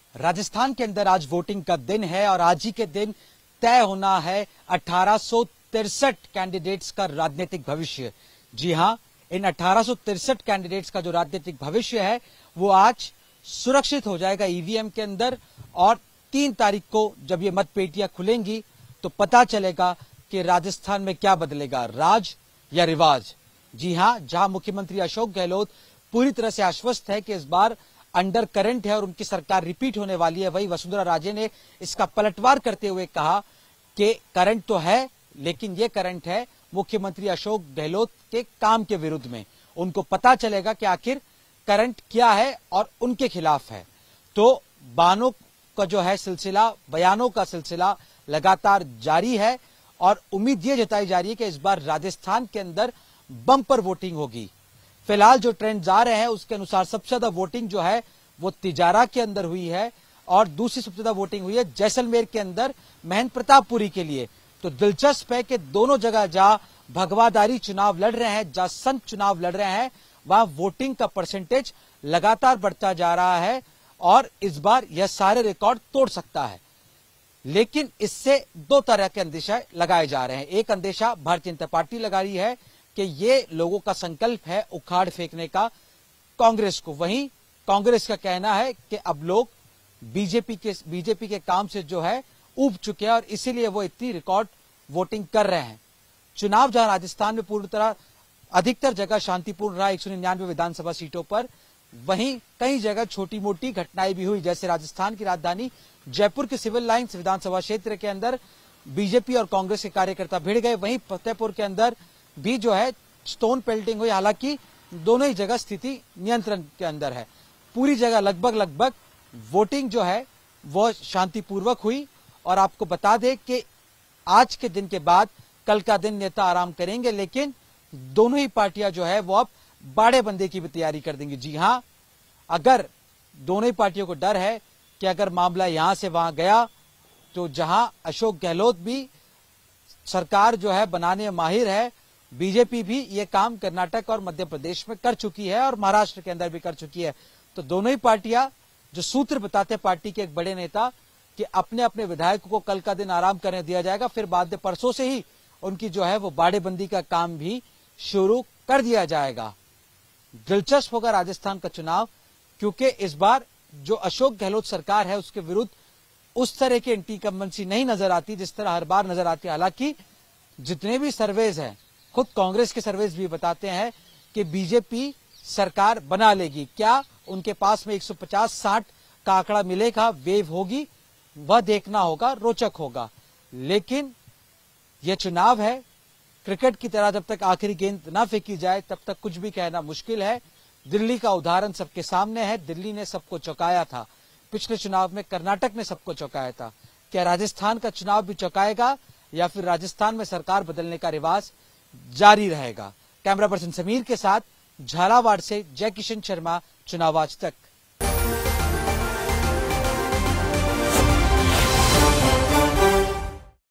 राजस्थान के अंदर आज वोटिंग का दिन है और आज ही के दिन तय होना है 1863 कैंडिडेट्स का राजनीतिक भविष्य। जी हां, इन 1863 कैंडिडेट्स का जो राजनीतिक भविष्य है वो आज सुरक्षित हो जाएगा ईवीएम के अंदर। और 3 तारीख को जब ये मतपेटियां खुलेंगी तो पता चलेगा कि राजस्थान में क्या बदलेगा, राज या रिवाज। जी हां, जहां मुख्यमंत्री अशोक गहलोत पूरी तरह से आश्वस्त है कि इस बार अंडर करंट है और उनकी सरकार रिपीट होने वाली है, वही वसुंधरा राजे ने इसका पलटवार करते हुए कहा कि करंट तो है लेकिन ये करंट है मुख्यमंत्री अशोक गहलोत के काम के विरुद्ध में। उनको पता चलेगा कि आखिर करंट क्या है और उनके खिलाफ है। तो बयानों का जो है सिलसिला, बयानों का सिलसिला लगातार जारी है और उम्मीद ये जताई जा रही है कि इस बार राजस्थान के अंदर बम्पर वोटिंग होगी। फिलहाल जो ट्रेंड आ रहे हैं उसके अनुसार सबसे ज्यादा वोटिंग जो है वो तिजारा के अंदर हुई है और दूसरी सबसे ज्यादा वोटिंग हुई है जैसलमेर के अंदर महेंद्र प्रतापपुरी के लिए। तो दिलचस्प है कि दोनों जगह जहां भगवादारी चुनाव लड़ रहे हैं, जहां संत चुनाव लड़ रहे हैं, वहां वोटिंग का परसेंटेज लगातार बढ़ता जा रहा है और इस बार यह सारे रिकॉर्ड तोड़ सकता है। लेकिन इससे 2 तरह के अंदेशा लगाए जा रहे हैं। एक अंदेशा भारतीय जनता पार्टी लगा रही है कि ये लोगों का संकल्प है उखाड़ फेंकने का कांग्रेस को। वहीं कांग्रेस का कहना है कि अब लोग बीजेपी के काम से जो है ऊब चुके हैं और इसीलिए वो इतनी रिकॉर्ड वोटिंग कर रहे हैं। चुनाव जहां राजस्थान में पूरी तरह अधिकतर जगह शांतिपूर्ण रहा 199 विधानसभा सीटों पर, वहीं कई जगह छोटी मोटी घटनाएं भी हुई। जैसे राजस्थान की राजधानी जयपुर के सिविल लाइन्स विधानसभा क्षेत्र के अंदर बीजेपी और कांग्रेस के कार्यकर्ता भिड़ गए। वहीं फतेहपुर के अंदर भी जो है स्टोन पेल्टिंग हुई। हालांकि दोनों ही जगह स्थिति नियंत्रण के अंदर है। पूरी जगह लगभग वोटिंग जो है वो शांतिपूर्वक हुई। और आपको बता दें कि आज के दिन के बाद कल का दिन नेता आराम करेंगे, लेकिन दोनों ही पार्टियां जो है वो अब बाड़ेबंदी की भी तैयारी कर देंगी। जी हां, अगर दोनों ही पार्टियों को डर है कि अगर मामला यहां से वहां गया तो जहां अशोक गहलोत भी सरकार जो है बनाने में माहिर है, बीजेपी भी ये काम कर्नाटक और मध्य प्रदेश में कर चुकी है और महाराष्ट्र के अंदर भी कर चुकी है। तो दोनों ही पार्टियां, जो सूत्र बताते हैं पार्टी के एक बड़े नेता कि अपने अपने विधायकों को कल का दिन आराम करने दिया जाएगा, फिर बाद में परसों से ही उनकी जो है वो बाड़ेबंदी का काम भी शुरू कर दिया जाएगा। दिलचस्प होगा राजस्थान का चुनाव, क्योंकि इस बार जो अशोक गहलोत सरकार है उसके विरुद्ध उस तरह की एंटी इनकम्बेंसी नहीं नजर आती जिस तरह हर बार नजर आती है। हालांकि जितने भी सर्वेज हैं, खुद कांग्रेस के सर्वेज भी बताते हैं कि बीजेपी सरकार बना लेगी। क्या उनके पास में 150-60 का आंकड़ा मिलेगा, वेव होगी, वह देखना होगा, रोचक होगा। लेकिन यह चुनाव है, क्रिकेट की तरह जब तक आखिरी गेंद ना फेंकी जाए तब तक कुछ भी कहना मुश्किल है। दिल्ली का उदाहरण सबके सामने है। दिल्ली ने सबको चौंकाया था, पिछले चुनाव में कर्नाटक ने सबको चौंकाया था। क्या राजस्थान का चुनाव भी चौंकाएगा या फिर राजस्थान में सरकार बदलने का रिवाज जारी रहेगा? कैमरा पर्सन समीर के साथ झालावाड़ से जय किशन शर्मा, चुनाव आज तक।